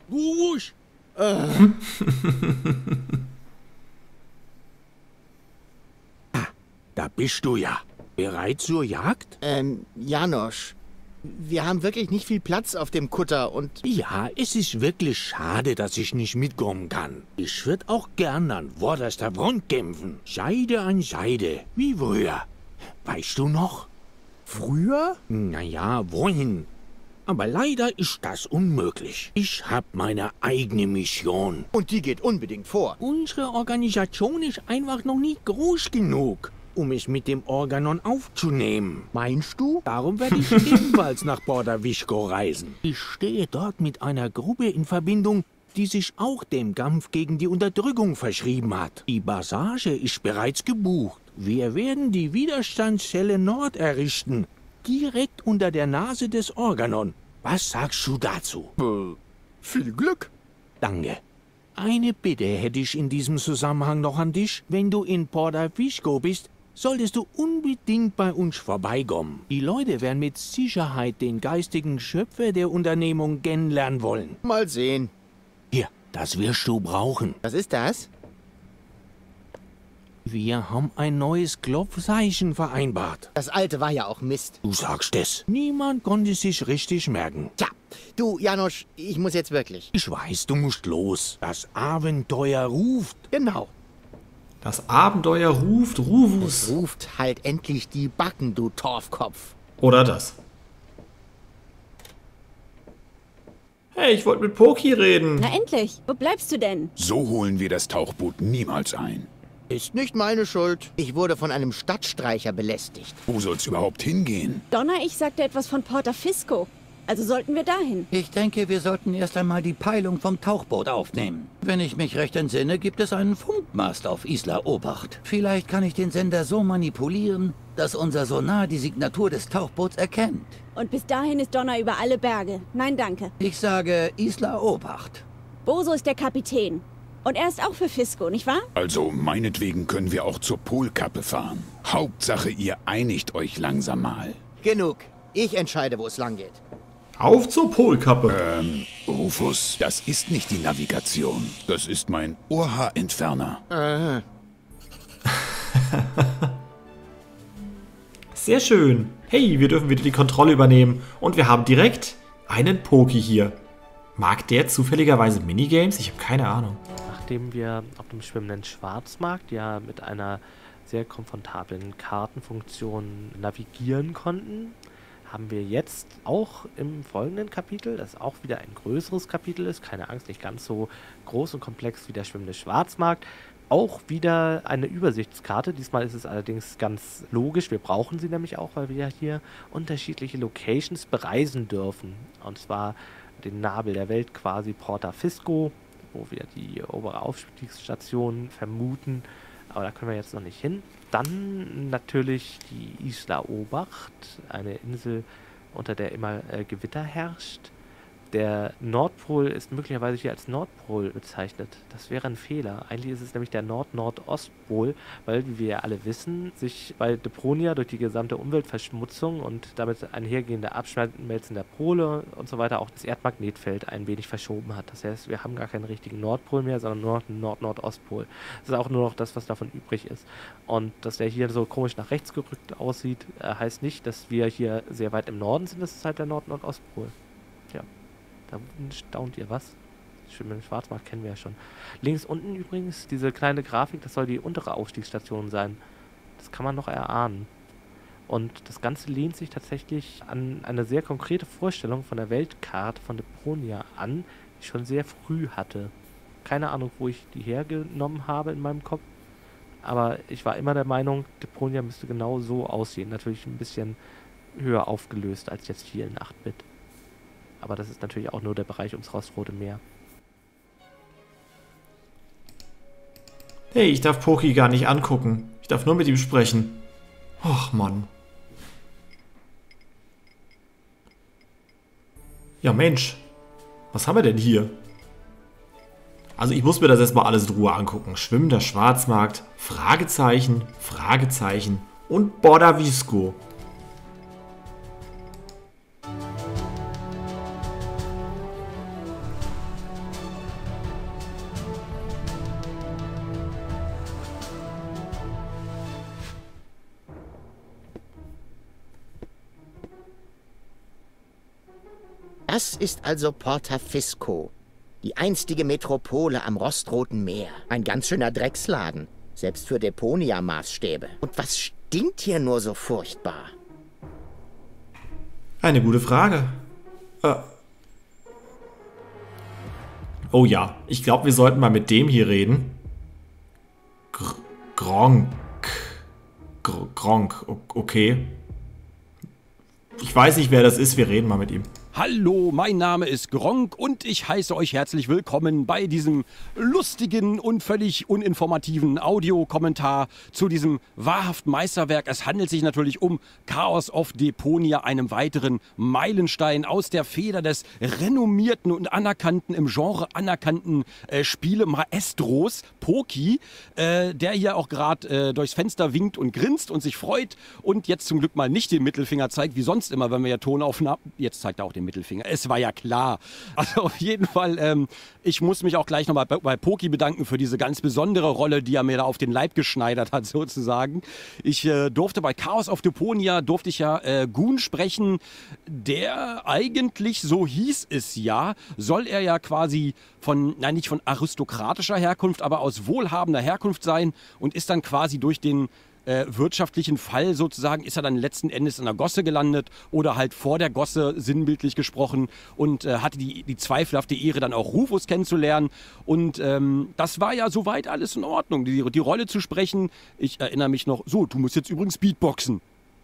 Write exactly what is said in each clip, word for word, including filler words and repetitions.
Ruhig! Äh. Da bist du ja. Bereit zur Jagd? Ähm, Janosch, wir haben wirklich nicht viel Platz auf dem Kutter und... Ja, es ist wirklich schade, dass ich nicht mitkommen kann. Ich würde auch gern an vorderster Front kämpfen. Seite an Seite, wie früher. Weißt du noch? Früher? Naja, wohin? Aber leider ist das unmöglich. Ich habe meine eigene Mission. Und die geht unbedingt vor. Unsere Organisation ist einfach noch nicht groß genug, um es mit dem Organon aufzunehmen. Meinst du? Darum werde ich ebenfalls nach Porta-Visco reisen. Ich stehe dort mit einer Gruppe in Verbindung, die sich auch dem Kampf gegen die Unterdrückung verschrieben hat. Die Passage ist bereits gebucht. Wir werden die Widerstandszelle Nord errichten, direkt unter der Nase des Organon. Was sagst du dazu? Äh, viel Glück. Danke. Eine Bitte hätte ich in diesem Zusammenhang noch an dich. Wenn du in Porta-Visco bist, solltest du unbedingt bei uns vorbeikommen. Die Leute werden mit Sicherheit den geistigen Schöpfer der Unternehmung kennenlernen wollen. Mal sehen. Hier, das wirst du brauchen. Was ist das? Wir haben ein neues Klopfzeichen vereinbart. Das alte war ja auch Mist. Du sagst es. Niemand konnte sich richtig merken. Tja, du, Janosch, ich muss jetzt wirklich. Ich weiß, du musst los. Das Abenteuer ruft. Genau. Das Abenteuer ruft Rufus. Es ruft halt endlich die Backen, du Torfkopf. Oder das. Hey, ich wollte mit Poki reden. Na endlich, wo bleibst du denn? So holen wir das Tauchboot niemals ein. Ist nicht meine Schuld. Ich wurde von einem Stadtstreicher belästigt. Wo soll's überhaupt hingehen? Donner, ich sagte etwas von Porta Visco. Also sollten wir dahin. Ich denke, wir sollten erst einmal die Peilung vom Tauchboot aufnehmen. Wenn ich mich recht entsinne, gibt es einen Funkmast auf Isla Obacht. Vielleicht kann ich den Sender so manipulieren, dass unser Sonar die Signatur des Tauchboots erkennt. Und bis dahin ist Donner über alle Berge. Nein, danke. Ich sage Isla Obacht. Boso ist der Kapitän. Und er ist auch für Visco, nicht wahr? Also meinetwegen können wir auch zur Polkappe fahren. Hauptsache, ihr einigt euch langsam mal. Genug. Ich entscheide, wo es lang geht. Auf zur Polkappe. Ähm, Rufus, das ist nicht die Navigation. Das ist mein Ohrhaarentferner. Aha. Sehr schön. Hey, wir dürfen wieder die Kontrolle übernehmen. Und wir haben direkt einen Poki hier. Mag der zufälligerweise Minigames? Ich habe keine Ahnung. Nachdem wir auf dem schwimmenden Schwarzmarkt ja mit einer sehr komfortablen Kartenfunktion navigieren konnten, haben wir jetzt auch im folgenden Kapitel, das auch wieder ein größeres Kapitel ist, keine Angst, nicht ganz so groß und komplex wie der schwimmende Schwarzmarkt, auch wieder eine Übersichtskarte. Diesmal ist es allerdings ganz logisch, wir brauchen sie nämlich auch, weil wir ja hier unterschiedliche Locations bereisen dürfen. Und zwar den Nabel der Welt quasi Porta Visco, wo wir die obere Aufstiegsstation vermuten, aber da können wir jetzt noch nicht hin. Dann natürlich die Isla Obacht, eine Insel, unter der immer äh, Gewitter herrscht. Der Nordpol ist möglicherweise hier als Nordpol bezeichnet. Das wäre ein Fehler. Eigentlich ist es nämlich der Nord-Nord-Ostpol, weil, wie wir ja alle wissen, sich bei Deponia durch die gesamte Umweltverschmutzung und damit einhergehende Abschmelzen der Pole und so weiter auch das Erdmagnetfeld ein wenig verschoben hat. Das heißt, wir haben gar keinen richtigen Nordpol mehr, sondern nur noch einen Nord-Nord-Ostpol. Das ist auch nur noch das, was davon übrig ist. Und dass der hier so komisch nach rechts gerückt aussieht, äh, heißt nicht, dass wir hier sehr weit im Norden sind. Das ist halt der Nord-Nord-Ostpol. Ja. Da staunt ihr was? Schön, mit dem Schwarzmarkt kennen wir ja schon. Links unten übrigens, diese kleine Grafik, das soll die untere Aufstiegsstation sein. Das kann man noch erahnen. Und das Ganze lehnt sich tatsächlich an eine sehr konkrete Vorstellung von der Weltkarte von Deponia an, die ich schon sehr früh hatte. Keine Ahnung, wo ich die hergenommen habe in meinem Kopf. Aber ich war immer der Meinung, Deponia müsste genau so aussehen. Natürlich ein bisschen höher aufgelöst als jetzt hier in acht Bit. Aber das ist natürlich auch nur der Bereich ums Rostrote Meer. Hey, ich darf Poki gar nicht angucken. Ich darf nur mit ihm sprechen. Och, Mann. Ja, Mensch. Was haben wir denn hier? Also ich muss mir das erstmal alles in Ruhe angucken. Schwimmender Schwarzmarkt, Fragezeichen, Fragezeichen und Porta Visco. Das ist also Porta Fisco. Die einstige Metropole am rostroten Meer. Ein ganz schöner Drecksladen. Selbst für Deponia-Maßstäbe. Und was stinkt hier nur so furchtbar? Eine gute Frage. Äh. Oh ja, ich glaube, wir sollten mal mit dem hier reden. Gr Gronk. Gr Gronk, okay. Ich weiß nicht, wer das ist, wir reden mal mit ihm. Hallo, mein Name ist Gronk und ich heiße euch herzlich willkommen bei diesem lustigen und völlig uninformativen Audiokommentar zu diesem wahrhaften Meisterwerk. Es handelt sich natürlich um Chaos of Deponia, einem weiteren Meilenstein aus der Feder des renommierten und anerkannten, im Genre anerkannten äh, Spiele-Maestros, Poki, äh, der hier auch gerade äh, durchs Fenster winkt und grinst und sich freut und jetzt zum Glück mal nicht den Mittelfinger zeigt, wie sonst immer, wenn wir ja Tonaufnahmen... Jetzt zeigt er auch den Mittelfinger. Es war ja klar. Also auf jeden Fall, ähm, ich muss mich auch gleich nochmal bei, bei Poki bedanken für diese ganz besondere Rolle, die er mir da auf den Leib geschneidert hat, sozusagen. Ich äh, durfte bei Chaos of Deponia, durfte ich ja äh, Gun sprechen, der eigentlich, so hieß es ja, soll er ja quasi von, nein, nicht von aristokratischer Herkunft, aber aus wohlhabender Herkunft sein und ist dann quasi durch den Äh, wirtschaftlichen Fall sozusagen, ist er dann letzten Endes in der Gosse gelandet oder halt vor der Gosse, sinnbildlich gesprochen, und äh, hatte die, die zweifelhafte Ehre, dann auch Rufus kennenzulernen. Und ähm, das war ja soweit alles in Ordnung, die, die Rolle zu sprechen. Ich erinnere mich noch, so, du musst jetzt übrigens Beatboxen.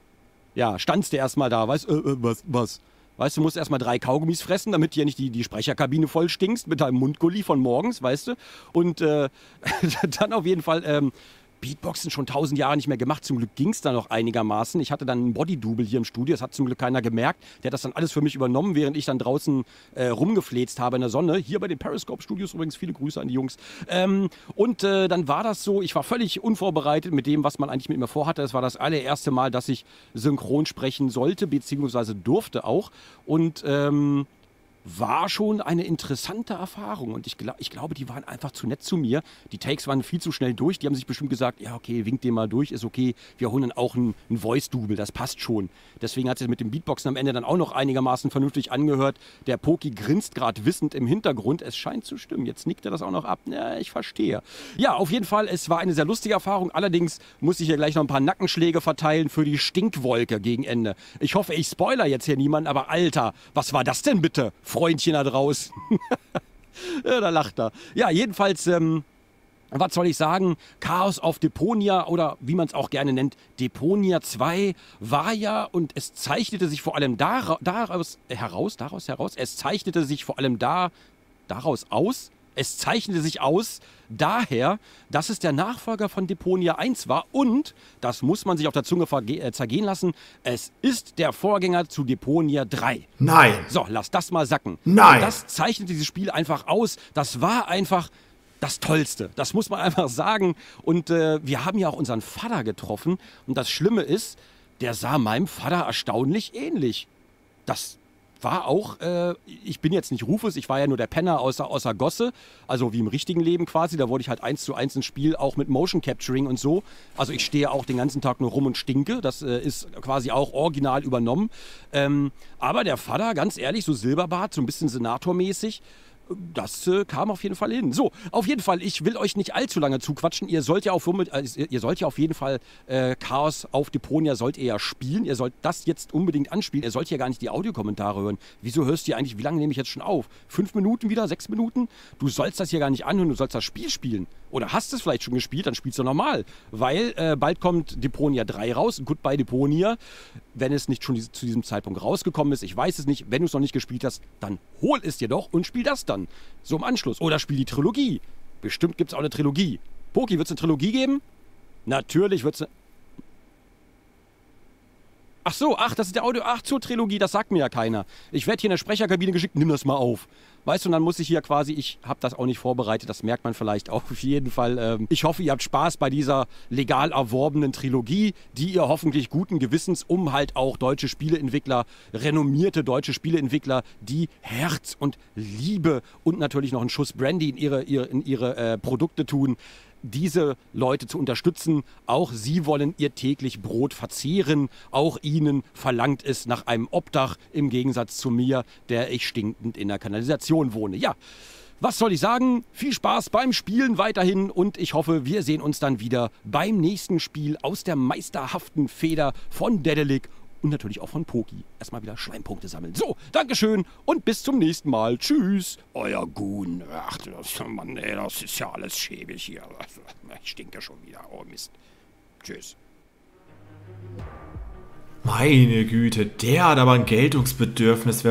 Ja, standst du erstmal da, weißt du, äh, äh, was, was? Weißt du, du musst erstmal drei Kaugummis fressen, damit du ja nicht die, die Sprecherkabine voll stinkst mit deinem Mundgulli von morgens, weißt du? Und äh, dann auf jeden Fall... Ähm, Beatboxen schon tausend Jahre nicht mehr gemacht. Zum Glück ging es da noch einigermaßen. Ich hatte dann einen Body-Double hier im Studio. Das hat zum Glück keiner gemerkt. Der hat das dann alles für mich übernommen, während ich dann draußen äh, rumgefläzt habe in der Sonne. Hier bei den Periscope-Studios übrigens. Viele Grüße an die Jungs. Ähm, und äh, dann war das so, ich war völlig unvorbereitet mit dem, was man eigentlich mit mir vorhatte. Es war das allererste Mal, dass ich synchron sprechen sollte, beziehungsweise durfte auch. Und ähm, war schon eine interessante Erfahrung und ich, glaub, ich glaube, die waren einfach zu nett zu mir. Die Takes waren viel zu schnell durch. Die haben sich bestimmt gesagt, ja okay, winkt den mal durch, ist okay. Wir holen dann auch ein, ein Voice-Double, das passt schon. Deswegen hat sich mit dem Beatboxen am Ende dann auch noch einigermaßen vernünftig angehört. Der Poki grinst gerade wissend im Hintergrund. Es scheint zu stimmen. Jetzt nickt er das auch noch ab. Ja, ich verstehe. Ja, auf jeden Fall, es war eine sehr lustige Erfahrung. Allerdings muss ich hier gleich noch ein paar Nackenschläge verteilen für die Stinkwolke gegen Ende. Ich hoffe, ich spoiler jetzt hier niemanden, aber Alter, was war das denn bitte? Freundchen da draußen. Ja, da lacht er. Ja, jedenfalls, ähm, was soll ich sagen? Chaos of Deponia oder wie man es auch gerne nennt, Deponia zwei war ja, und es zeichnete sich vor allem daraus, daraus heraus, daraus heraus, es zeichnete sich vor allem da, daraus aus, es zeichnete sich aus daher, dass es der Nachfolger von Deponia eins war und, das muss man sich auf der Zunge äh, zergehen lassen, es ist der Vorgänger zu Deponia drei. Nein. So, lass das mal sacken. Nein. Und das zeichnet dieses Spiel einfach aus. Das war einfach das Tollste. Das muss man einfach sagen. Und äh, wir haben ja auch unseren Vater getroffen. Und das Schlimme ist, der sah meinem Vater erstaunlich ähnlich. Das war auch, äh, ich bin jetzt nicht Rufus, ich war ja nur der Penner außer, außer Gosse, also wie im richtigen Leben quasi, da wurde ich halt eins zu eins ins Spiel, auch mit Motion Capturing und so. Also ich stehe auch den ganzen Tag nur rum und stinke, das äh, ist quasi auch original übernommen. Ähm, aber der Vater, ganz ehrlich, so Silberbart, so ein bisschen senatormäßig, das äh, kam auf jeden Fall hin. So, auf jeden Fall, ich will euch nicht allzu lange zuquatschen. Ihr sollt ja auf, äh, ihr sollt ja auf jeden Fall äh, Chaos auf Deponia sollt ihr ja spielen. Ihr sollt das jetzt unbedingt anspielen. Ihr sollt ja gar nicht die Audiokommentare hören. Wieso hörst du hier eigentlich, wie lange nehme ich jetzt schon auf? Fünf Minuten wieder? Sechs Minuten? Du sollst das hier gar nicht anhören, du sollst das Spiel spielen. Oder hast es vielleicht schon gespielt, dann spielst du normal. Weil äh, bald kommt Deponia drei raus. Goodbye Deponia. Wenn es nicht schon zu diesem Zeitpunkt rausgekommen ist, ich weiß es nicht. Wenn du es noch nicht gespielt hast, dann hol es dir doch und spiel das dann. So im Anschluss. Oder spiel die Trilogie. Bestimmt gibt es auch eine Trilogie. Poki, wird es eine Trilogie geben? Natürlich wird es eine... Ach so, ach, das ist der Audio. Ach, zur Trilogie, das sagt mir ja keiner. Ich werde hier in der Sprecherkabine geschickt, nimm das mal auf. Weißt du, und dann muss ich hier quasi, ich habe das auch nicht vorbereitet, das merkt man vielleicht auch auf jeden Fall. Ähm, ich hoffe, ihr habt Spaß bei dieser legal erworbenen Trilogie, die ihr hoffentlich guten Gewissens, um halt auch deutsche Spieleentwickler, renommierte deutsche Spieleentwickler, die Herz und Liebe und natürlich noch einen Schuss Brandy in ihre, ihre, in ihre äh, Produkte tun, diese Leute zu unterstützen. Auch sie wollen ihr täglich Brot verzehren. Auch ihnen verlangt es nach einem Obdach, im Gegensatz zu mir, der ich stinkend in der Kanalisation wohne. Ja, was soll ich sagen? Viel Spaß beim Spielen weiterhin und ich hoffe, wir sehen uns dann wieder beim nächsten Spiel aus der meisterhaften Feder von Daedalic und natürlich auch von Poki. Erstmal wieder Schleimpunkte sammeln. So, Dankeschön und bis zum nächsten Mal. Tschüss. Euer Gun. Ach, das, Mann, ey, das ist ja alles schäbig hier. Ich stinke schon wieder. Oh Mist. Tschüss. Meine Güte, der hat aber ein Geltungsbedürfnis.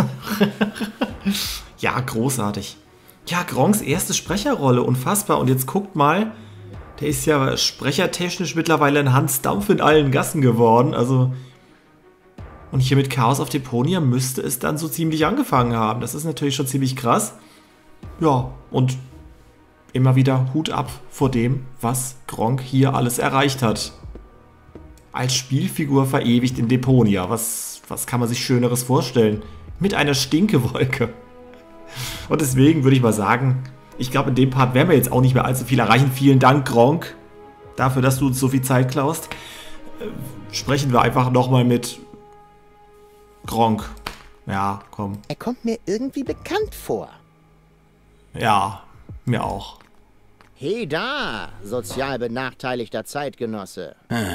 Ja, großartig. Ja, Gronks erste Sprecherrolle, unfassbar. Und jetzt guckt mal, der ist ja sprechertechnisch mittlerweile ein Hans Dampf in allen Gassen geworden. Also, und hier mit Chaos auf Deponia müsste es dann so ziemlich angefangen haben. Das ist natürlich schon ziemlich krass. Ja, und immer wieder Hut ab vor dem, was Gronk hier alles erreicht hat. Als Spielfigur verewigt in Deponia. Was, was kann man sich Schöneres vorstellen? Mit einer Stinkewolke. Und deswegen würde ich mal sagen, ich glaube, in dem Part werden wir jetzt auch nicht mehr allzu viel erreichen. Vielen Dank, Gronk, dafür, dass du uns so viel Zeit klaust. Äh, sprechen wir einfach nochmal mit Gronk. Ja, komm. Er kommt mir irgendwie bekannt vor. Ja, mir auch. Hey da, sozial benachteiligter Zeitgenosse.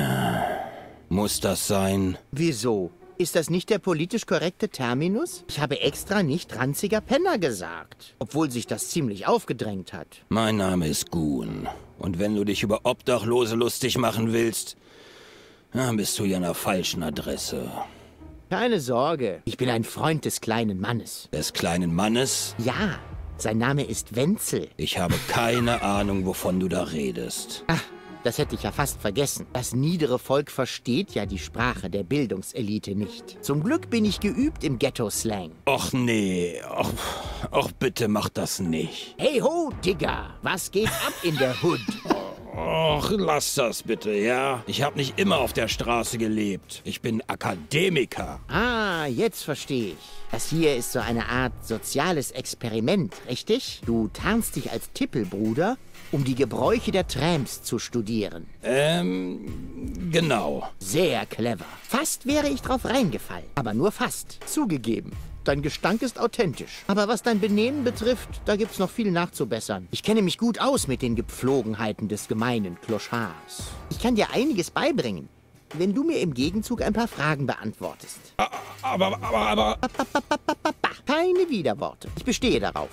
Muss das sein? Wieso? Ist das nicht der politisch korrekte Terminus? Ich habe extra nicht ranziger Penner gesagt, obwohl sich das ziemlich aufgedrängt hat. Mein Name ist Gun. Und wenn du dich über Obdachlose lustig machen willst, dann bist du ja an der falschen Adresse. Keine Sorge, ich bin ein Freund des kleinen Mannes. Des kleinen Mannes? Ja, sein Name ist Wenzel. Ich habe keine Ahnung, wovon du da redest. Ach, das hätte ich ja fast vergessen. Das niedere Volk versteht ja die Sprache der Bildungselite nicht. Zum Glück bin ich geübt im Ghetto-Slang. Och nee, och, och bitte mach das nicht. Hey ho, Digga, was geht ab in der Hood? Och, lass das bitte, ja? Ich habe nicht immer auf der Straße gelebt. Ich bin Akademiker. Ah, jetzt verstehe ich. Das hier ist so eine Art soziales Experiment, richtig? Du tarnst dich als Tippelbruder, um die Gebräuche der Tramps zu studieren. Ähm, genau. Sehr clever. Fast wäre ich drauf reingefallen. Aber nur fast. Zugegeben. Dein Gestank ist authentisch. Aber was dein Benehmen betrifft, da gibt's noch viel nachzubessern. Ich kenne mich gut aus mit den Gepflogenheiten des gemeinen Clochards. Ich kann dir einiges beibringen, wenn du mir im Gegenzug ein paar Fragen beantwortest. Aber, aber, aber... Keine Widerworte. Ich bestehe darauf.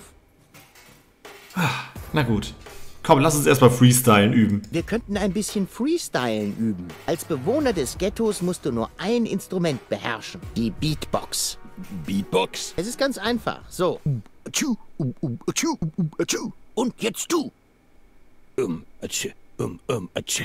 Na gut. Komm, lass uns erstmal Freestylen üben. Wir könnten ein bisschen Freestylen üben. Als Bewohner des Ghettos musst du nur ein Instrument beherrschen. Die Beatbox. Beatbox? Es ist ganz einfach. So. Und jetzt du. Um, atsch, um, um, atsch.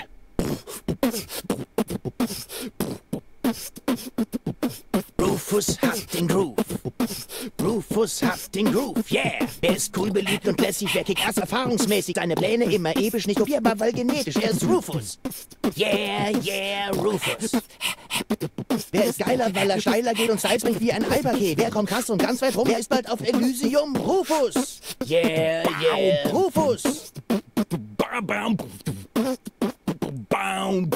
Rufus hat den Groove. Rufus hat den Groove, yeah. Er ist cool, beliebt und lässig, wer Kick-Ass erfahrungsmäßig. Seine Pläne immer episch, nicht kopierbar, weil genetisch. Er ist Rufus. Yeah, yeah, Rufus. Wer ist geiler, weil er steiler geht und Style bringt wie ein Eiberkeh? Wer kommt krass und ganz weit rum? Wer ist bald auf Elysium? Rufus. Yeah, yeah, Rufus. Bam, bam. Bam.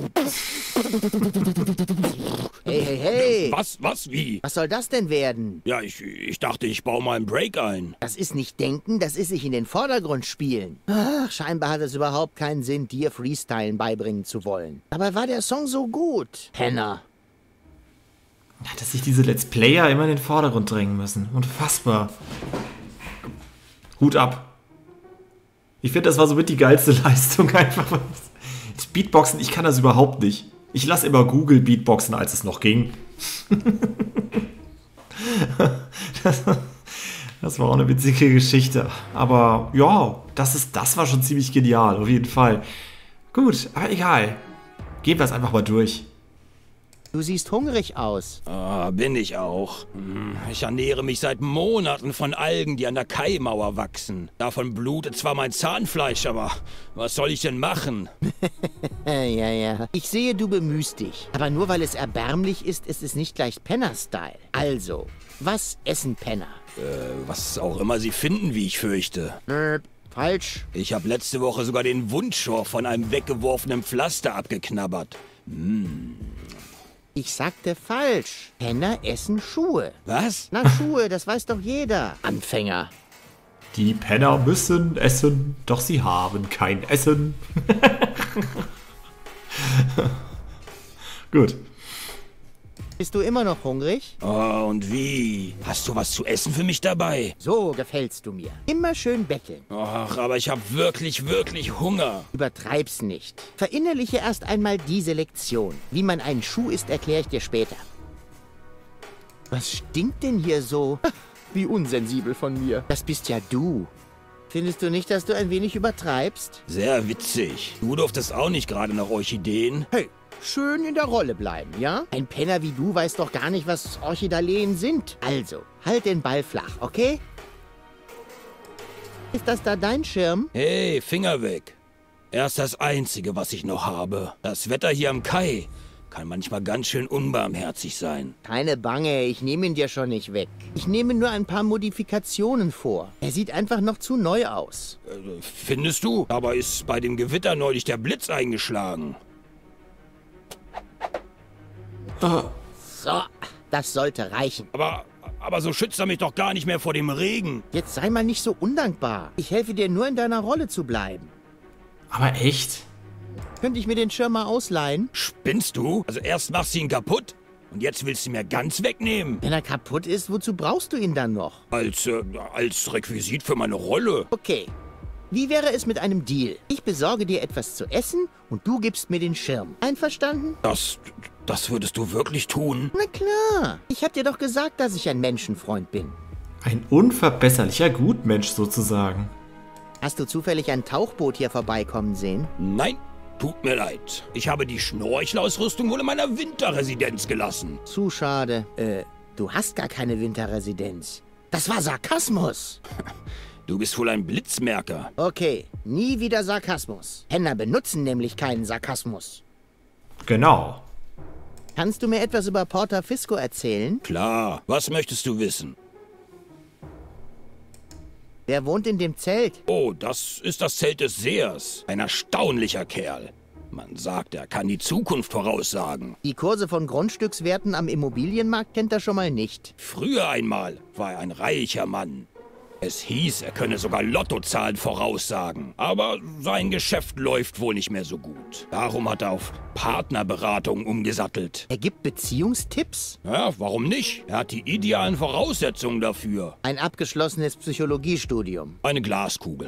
Hey, hey, hey. Was, was, wie? Was soll das denn werden? Ja, ich, ich dachte, ich baue mal einen Break ein. Das ist nicht denken, das ist sich in den Vordergrund spielen. Ach, scheinbar hat es überhaupt keinen Sinn, dir Freestylen beibringen zu wollen. Dabei war der Song so gut. Penner. Ja, dass sich diese Let's Player immer in den Vordergrund drängen müssen. Unfassbar. Hut ab. Ich finde, das war somit die geilste Leistung einfach. Das Beatboxen, ich kann das überhaupt nicht. Ich lasse immer Google Beatboxen, als es noch ging. das, das war auch eine witzige Geschichte. Aber ja, das, ist, das war schon ziemlich genial, auf jeden Fall. Gut, aber egal. Gehen wir es einfach mal durch. Du siehst hungrig aus. Ah, bin ich auch. Ich ernähre mich seit Monaten von Algen, die an der Kaimauer wachsen. Davon blutet zwar mein Zahnfleisch, aber was soll ich denn machen? ja, ja. Ich sehe, du bemühst dich. Aber nur weil es erbärmlich ist, ist es nicht gleich Penner-Style. Also, was essen Penner? Äh, was auch immer sie finden, wie ich fürchte. Falsch. Ich habe letzte Woche sogar den Wundschor von einem weggeworfenen Pflaster abgeknabbert. Hm. Ich sagte falsch. Penner essen Schuhe. Was? Na, Schuhe, das weiß doch jeder. Anfänger. Die Penner müssen essen, doch sie haben kein Essen. Gut. Bist du immer noch hungrig? Oh, und wie? Hast du was zu essen für mich dabei? So gefällst du mir. Immer schön betteln. Ach, aber ich habe wirklich, wirklich Hunger. Übertreib's nicht. Verinnerliche erst einmal diese Lektion. Wie man einen Schuh isst, erkläre ich dir später. Was stinkt denn hier so? Wie unsensibel von mir. Das bist ja du. Findest du nicht, dass du ein wenig übertreibst? Sehr witzig. Du durftest auch nicht gerade nach Orchideen. Hey, schön in der Rolle bleiben, ja? Ein Penner wie du weiß doch gar nicht, was Orchidaleen sind. Also, halt den Ball flach, okay? Ist das da dein Schirm? Hey, Finger weg. Er ist das Einzige, was ich noch habe. Das Wetter hier am Kai kann manchmal ganz schön unbarmherzig sein. Keine Bange, ich nehme ihn dir schon nicht weg. Ich nehme nur ein paar Modifikationen vor. Er sieht einfach noch zu neu aus. Äh, findest du? Aber ist bei dem Gewitter neulich der Blitz eingeschlagen. Ah. So, das sollte reichen. Aber, aber so schützt er mich doch gar nicht mehr vor dem Regen. Jetzt sei mal nicht so undankbar. Ich helfe dir nur, in deiner Rolle zu bleiben. Aber echt? Könnte ich mir den Schirm mal ausleihen? Spinnst du? Also erst machst du ihn kaputt und jetzt willst du ihn mir ganz wegnehmen. Wenn er kaputt ist, wozu brauchst du ihn dann noch? Als, äh, als Requisit für meine Rolle. Okay. Wie wäre es mit einem Deal? Ich besorge dir etwas zu essen und du gibst mir den Schirm. Einverstanden? Das, das würdest du wirklich tun? Na klar. Ich hab dir doch gesagt, dass ich ein Menschenfreund bin. Ein unverbesserlicher Gutmensch sozusagen. Hast du zufällig ein Tauchboot hier vorbeikommen sehen? Nein, tut mir leid. Ich habe die Schnorchelausrüstung wohl in meiner Winterresidenz gelassen. Zu schade. Äh, du hast gar keine Winterresidenz. Das war Sarkasmus. Du bist wohl ein Blitzmerker. Okay, nie wieder Sarkasmus. Penner benutzen nämlich keinen Sarkasmus. Genau. Kannst du mir etwas über Porta Fisco erzählen? Klar, was möchtest du wissen? Wer wohnt in dem Zelt? Oh, das ist das Zelt des Sehers. Ein erstaunlicher Kerl. Man sagt, er kann die Zukunft voraussagen. Die Kurse von Grundstückswerten am Immobilienmarkt kennt er schon mal nicht. Früher einmal war er ein reicher Mann. Es hieß, er könne sogar Lottozahlen voraussagen. Aber sein Geschäft läuft wohl nicht mehr so gut. Darum hat er auf Partnerberatung umgesattelt. Er gibt Beziehungstipps? Ja, warum nicht? Er hat die idealen Voraussetzungen dafür. Ein abgeschlossenes Psychologiestudium. Eine Glaskugel.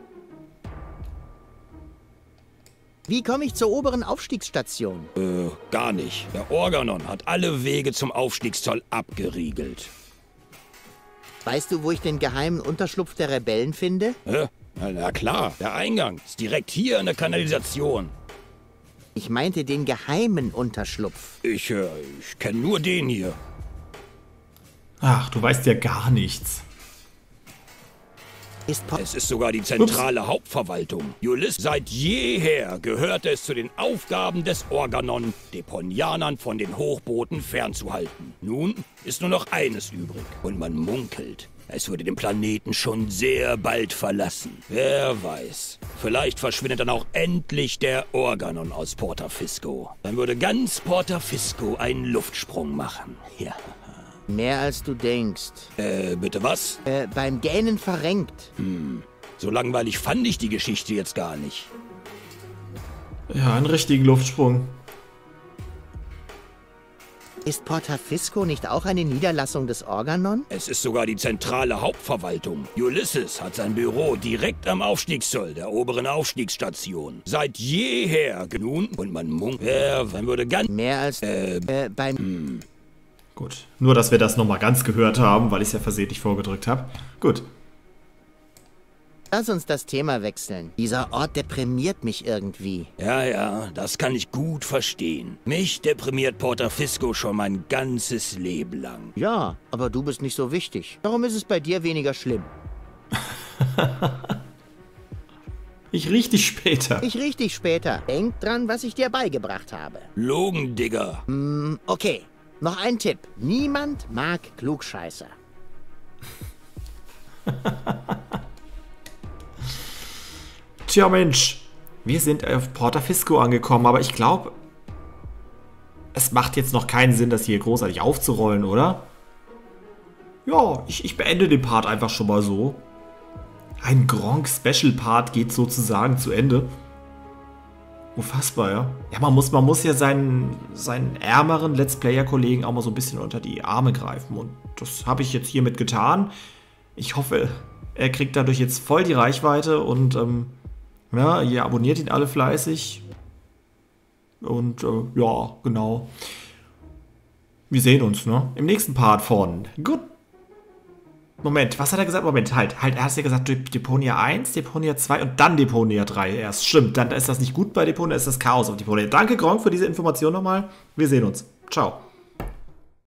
Wie komme ich zur oberen Aufstiegsstation? Äh, gar nicht. Der Organon hat alle Wege zum Aufstiegszoll abgeriegelt. Weißt du, wo ich den geheimen Unterschlupf der Rebellen finde? Hä? Na, na klar, der Eingang ist direkt hier in der Kanalisation. Ich meinte den geheimen Unterschlupf. Ich, äh, ich kenne nur den hier. Ach, du weißt ja gar nichts. Ist Po- Es ist sogar die zentrale Hauptverwaltung. Ulysses, seit jeher gehörte es zu den Aufgaben des Organon, Deponianern von den Hochbooten fernzuhalten. Nun ist nur noch eines übrig. Und man munkelt, es würde den Planeten schon sehr bald verlassen. Wer weiß. Vielleicht verschwindet dann auch endlich der Organon aus Porta Fisco. Dann würde ganz Porta Fisco einen Luftsprung machen. Ja. Mehr als du denkst. Äh, bitte was? Äh, beim Gähnen verrenkt. Hm. So langweilig fand ich die Geschichte jetzt gar nicht. Ja, einen richtigen Luftsprung. Ist Porta Fisco nicht auch eine Niederlassung des Organon? Es ist sogar die zentrale Hauptverwaltung. Ulysses hat sein Büro direkt am Aufstiegszoll der oberen Aufstiegsstation. Seit jeher nun und man munkelt, wer wann würde ganz Mehr als äh, äh, beim hm. Gut. Nur, dass wir das nochmal ganz gehört haben, weil ich es ja versehentlich vorgedrückt habe. Gut. Lass uns das Thema wechseln. Dieser Ort deprimiert mich irgendwie. Ja, ja, das kann ich gut verstehen. Mich deprimiert Porta Fisco schon mein ganzes Leben lang. Ja, aber du bist nicht so wichtig. Darum ist es bei dir weniger schlimm. Ich riech dich später. Ich riech dich später. Denk dran, was ich dir beigebracht habe. Logen, Digger. Hm, okay. Noch ein Tipp. Niemand mag Klugscheißer. Tja, Mensch. Wir sind auf Porta Fisco angekommen, aber ich glaube, es macht jetzt noch keinen Sinn, das hier großartig aufzurollen, oder? Ja, ich, ich beende den Part einfach schon mal so. Ein Gronk-Special-Part geht sozusagen zu Ende. Unfassbar, ja. Ja, man muss, man muss ja seinen, seinen ärmeren Let's Player-Kollegen auch mal so ein bisschen unter die Arme greifen. Und das habe ich jetzt hiermit getan. Ich hoffe, er kriegt dadurch jetzt voll die Reichweite. Und ähm, ja, ihr abonniert ihn alle fleißig. Und äh, ja, genau. Wir sehen uns, ne? Im nächsten Part von Good. Moment, was hat er gesagt? Moment, halt, halt, er hat ja gesagt Deponia eins, Deponia zwei und dann Deponia drei erst. Stimmt, dann ist das nicht gut bei Deponia, ist das Chaos auf Deponia. Danke, Gronk, für diese Information nochmal. Wir sehen uns. Ciao.